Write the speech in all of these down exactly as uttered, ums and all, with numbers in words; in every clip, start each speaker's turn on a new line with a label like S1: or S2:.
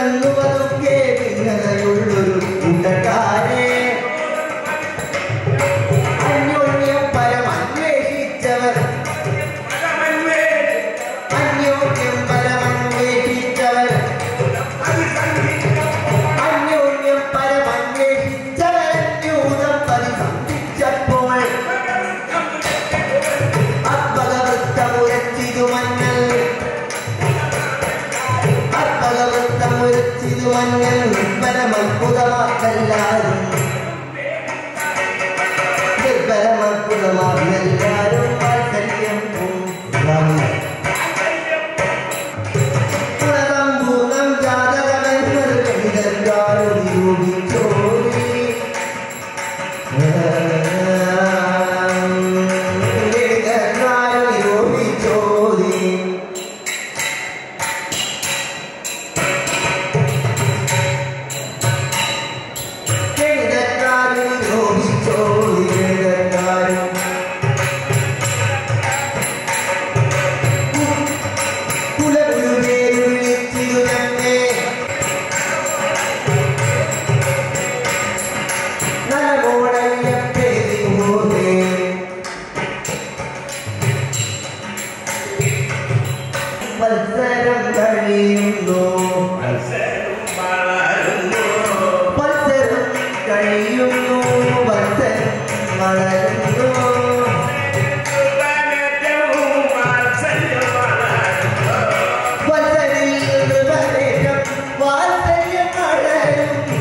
S1: വന്നുവതൊക്കെ ഭിന്നതയുള്ളൊരു കൂട്ടക്കാരെ അന്യോന്യം പരമന്വേഷിച്ചവർ അന്യോന്യം പരമന്വേഷിച്ചവർ അന്യോന്യം പരമന്വേഷിച്ചവർ അന്യൂനം പരിസന്ധിച്ചപ്പോൾ അത്ഭുതവൃത്തമുരച്ചിതു മഞ്ഞൾ അത്ഭുതവൃത്തമുരച്ചിതു മഞ്ഞൾ നിർബലമത്ഭുതമാക്കെല്ലാരും നിർബലമത്ഭുതമാക്കെല്ലാരും വാത്സല്യം പൂർണ്ണം ജാതകമെന്നത് ഗണിതക്കാരും നിരൂപിച്ചോടി ഗണിതക്കാരും നിരൂപിച്ചോടി ഗണിതക്കാരും നിരൂപിച്ചോടി ഗണിതക്കാരും കുലഗുരുദേവു വിളിച്ചിരു തന്നെ നരകോടയ്യപ്പേരിമൂർത്തേ വത്സരം കഴിയുന്നു വത്സരം കഴിയുന്നു വത്സരം വളരുന്നു വത്സരിൽ നൃപദേശം വാത്സല്യം വളരുന്നു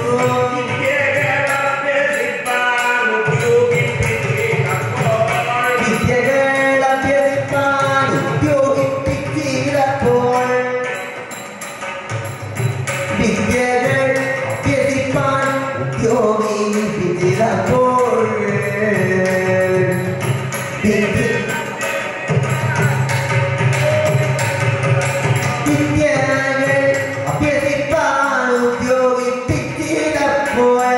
S1: വിദ്യകൾ അഭ്യസിപ്പാൻ ഉദ്യോഗിപ്പിച്ചിടപ്പോൾ വിദ്യകൾ അഭ്യസിപ്പാൻ ഉദ്യോഗിപ്പിച്ചിടപ്പോൾ വിദ്യകൾ അഭ്യസിപ്പാൻ ഉദ്യോഗിപ്പിച്ചിടപ്പോൾ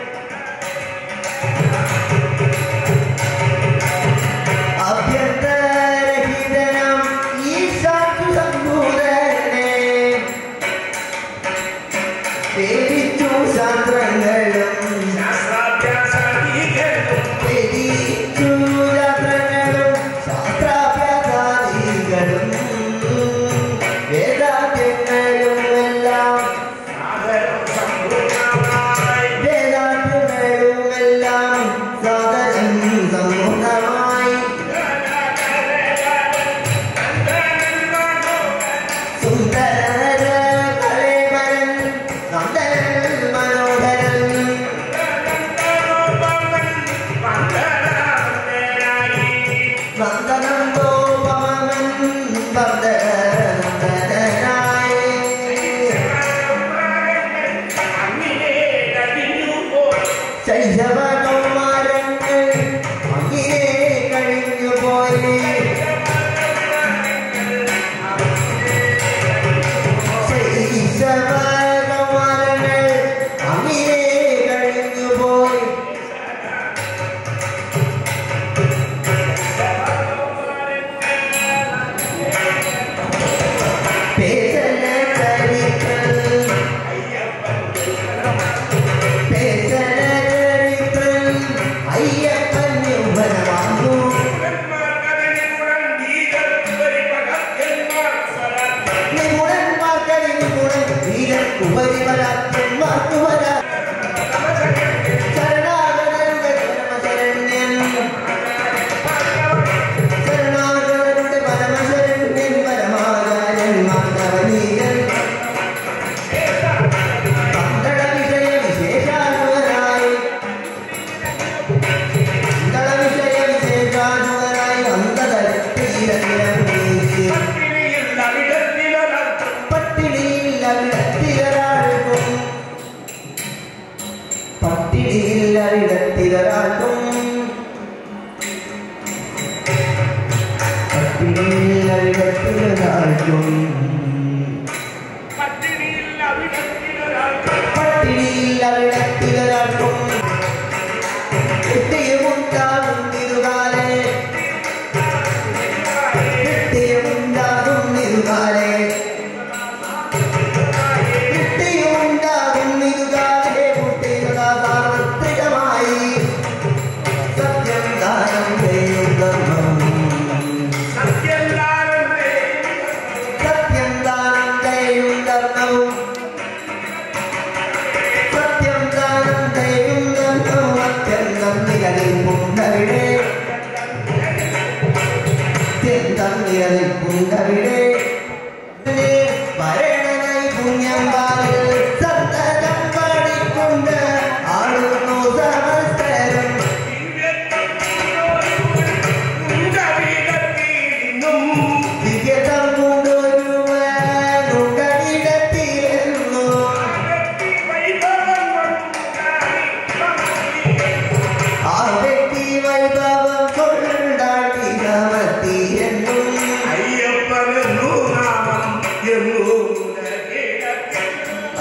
S1: അഭ്യന്തരഹിതനം ഈ സാധു സംഭൂതനെ പേരിച്ചു ശാസ്ത്രങ്ങളും പേരിച്ചു ശാസ്ത്രങ്ങളും ശാസ്ത്രാഭ്യാസാദികളും വേദാദ്യങ്ങളും എല്ലാം വേദാദ്യങ്ങളും എല്ലാം സാധനം സമ്പൂർണമായി സുന്ദര കലേവരൻ നന്ദനൻ മനോഹരൻ നന്ദനന്തോപമൻ നന്ദനായി ശൈശവകൗമാരങ്ങൾ അങ്ങനെ കഴിഞ്ഞു പോയി ശൈശവകൗമാരങ്ങൾ അങ്ങനെ കഴിഞ്ഞു പോയി പേസല ചരിത്രം പേസല ചരിത്രം അയ്യപ്പൻ യൗവനമാകുന്നു നിഗുണന്മാർക്കടി നിഗുണൻ വീരൻ ഉപരിപരാത്മാർക്കു വരാ ശരണാഗതരുടെ പരമശരണ്യൻ ശരണാഗതരുടെ പരമശരണ്യൻ പരമാചാര്യൻ മാധവനീയൻ പന്തള വിഷയ വിശേഷാനുവരായി പന്തള വിഷയ വിശേഷാനുവരായി അന്തതരത്തീരത്തിരം പട്ടിണിയിൽ അവിടത്തിലൊരാൾക്കും പട്ടിണിയിൽ അവിടത്തിലൊരാൾക്കും പട്ടിണിയിൽ അവിടത്തിലൊരാൾക്കും പട്ടിണിയിൽ അവിടത്തിലൊരാൾക്കും നിത്യമുണ്ടാകും തിരുകാലേ നിത്യമുണ്ടാകും തിരുകാലേ നിത്യ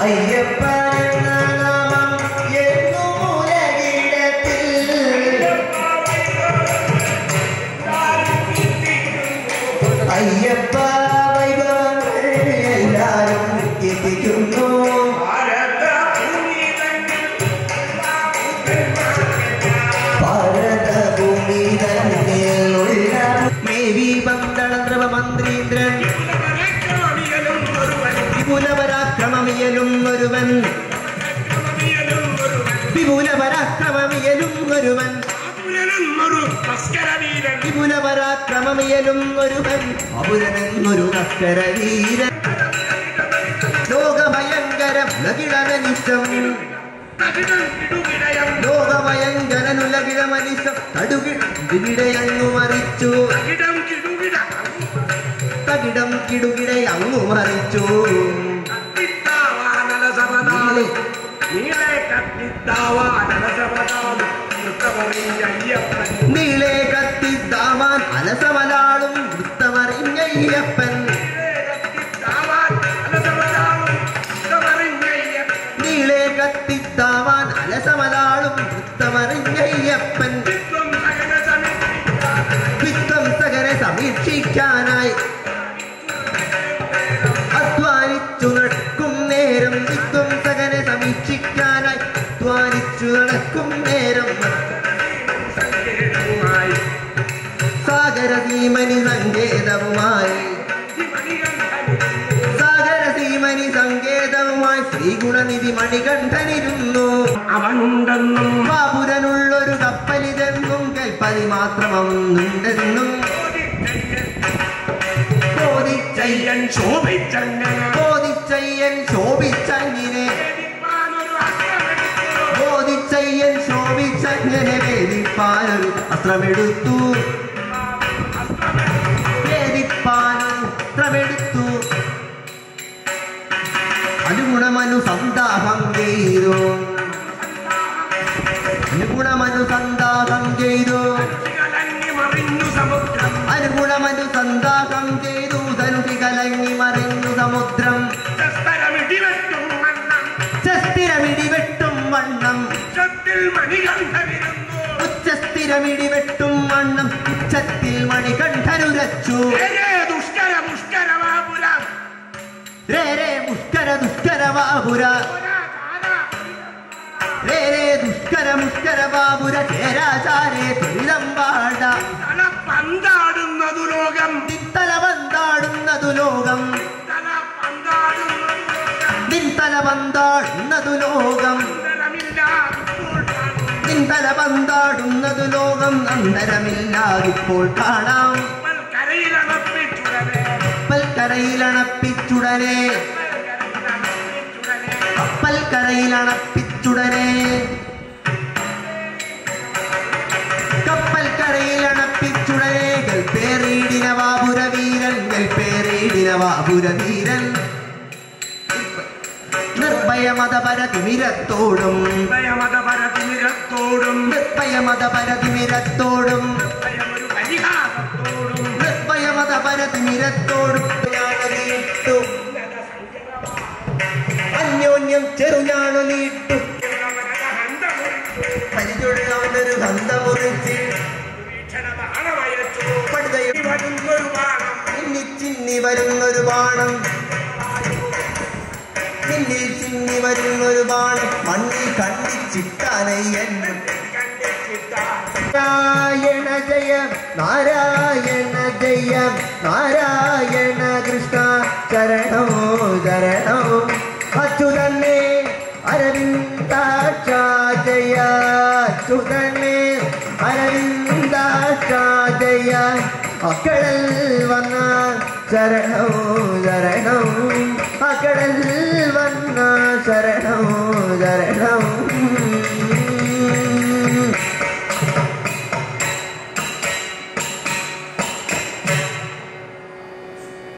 S1: അയ്യപ്പൻ എന്ന നാമം എന്നും ഉലകിടത്തിൽ അയ്യപ്പ വൈഭവങ്ങൾ എല്ലാരും എത്തിക്കുന്നു ഭാരതഭൂമി തന്നിലുള്ള മേവി പന്തള മന്ത്രീന്ദ്രൻ വിപുലപരാക്രമമിയലും ഒരുവൻ വിപുലപരാക്രമമിയലും ഒരുവൻ വിപുലപരാക്രമമിയലും ഒരുവൻ അപുരനെന്നൊരു തസ്കരവീരൻ ലോകഭയങ്കരം ലകിടമനിശം ലോകഭയങ്കരനുലകിടമനിശം കടുകിടയങ്ങു മറിച്ചു തകിടം കിടുകിടയങ്ങു മറിച്ചു നീളെ കത്തിത്താവാൻ അലസമലാളും വൃത്തമറിഞ്ഞയ്യപ്പൻ നീളെ കത്തിത്താവാൻ അലസമലാളും വൃത്തമറിഞ്ഞയ്യപ്പൻ വിധ്വംസകരെ സമീക്ഷിക്കാനായി അധ്വാനിച്ചു നടക്കും നേരം വിധ്വംസകരെ സമീക്ഷിക്കാനായി അധ്വാനിച്ചു നടക്കും നേരം സാഗരസീമനി സങ്കേതവുമായി സാഗരസീമനി സങ്കേതവുമായി ശ്രീഗുണനിധി മണികണ്ഠനിരുന്നു അവനുണ്ടെന്നും ബാപുരനുള്ളൊരു കപ്പലിതെന്നും കൽപ്പതി മാത്രമൊന്നുണ്ടെന്നും കോതിച്ചയ്യൻ ശോഭിച്ചങ്ങനെ കോതിച്ചയ്യൻ ശോഭിച്ചങ്ങിനെ കോതിച്ചയ്യൻ ശോഭിച്ചങ്ങനെ വേദിപ്പാനൊരു അസ്ത്രമെടുത്തു വേദിപ്പാനൊരു അസ്ത്രമെടുത്തു അനുഗുണമനുസന്താപം ചെയ്തു അനുഗുണമനുസന്താപം ചെയ്തു അനുഗുണമനുസന്താപം ചെയ്തു ധനുഷി കലങ്ങി മറിഞ്ഞു സമുദ്രം ഉച്ചസ്ഥിരമിടിവെട്ടും വണ്ണം ഉച്ചസ്ഥിരമിടിവെട്ടും വണ്ണം ഉച്ചത്തിൽ മണികണ്ഠനുരച്ചു രേ രേ മുഷ്കര ദുഷ്കര ബാബുര രേ രേ ദുഷ്കര മുഷ്കര ബാബുര ചേരാചാരേ ത്വരിതം പാട
S2: പന്താടുന്നതു ലോകം
S1: നിത്തല പന്താടുന്നതു ലോകം നിന്തല പന്താടുന്നതു ലോകം നിന്തല പന്താടുന്നതു ലോകം അന്തരമില്ലാതിപ്പോൾ കാണാം കപ്പൽക്കരയിലണപ്പിച്ചുടനെ കപ്പൽക്കരയിലണപ്പിച്ചുടനെ കപ്പൽക്കരയിലണപ്പിച്ചുടനെ ഗൽപേറിയിടിന വാപുര വീരൻ ഗൽപേറിയിടിന വാപുര വീരൻ നിർഭയമതപരതിമിരത്തോടും
S2: നിർഭയമതപരതിമിരത്തോടും
S1: നിർഭയമതപരതിമിരത്തോടും നിർഭയമതപരതിമിരത്തോടും അന്യോന്യം ചെറുഞാണുനീട്ടു പരിചൊഴുകാവുന്നൊരു ഗന്ധമുറിച്ച് ചിന്നി ചിന്നി വരുന്നൊരു ബാണം നിന്നിൽ ചിന്നി വരുന്നൊരു ബാണം മണ്ണിൽ കണ്ണിച്ചിട്ടാനയ്യൻ നാരായണ ജയ നാരായണ ജയ നാരായണ കൃഷ്ണ ശരണോ ശരണോ അച്യുതന്നെ അരവിന്ദാക്ഷ ജയ അച്യുതന്നെ അരവിന്ദാക്ഷ ജയ അക്കടൽ വന്ന ശരണോ ശരണോ അക്കടൽ വന്ന ശരണോ ശരണോ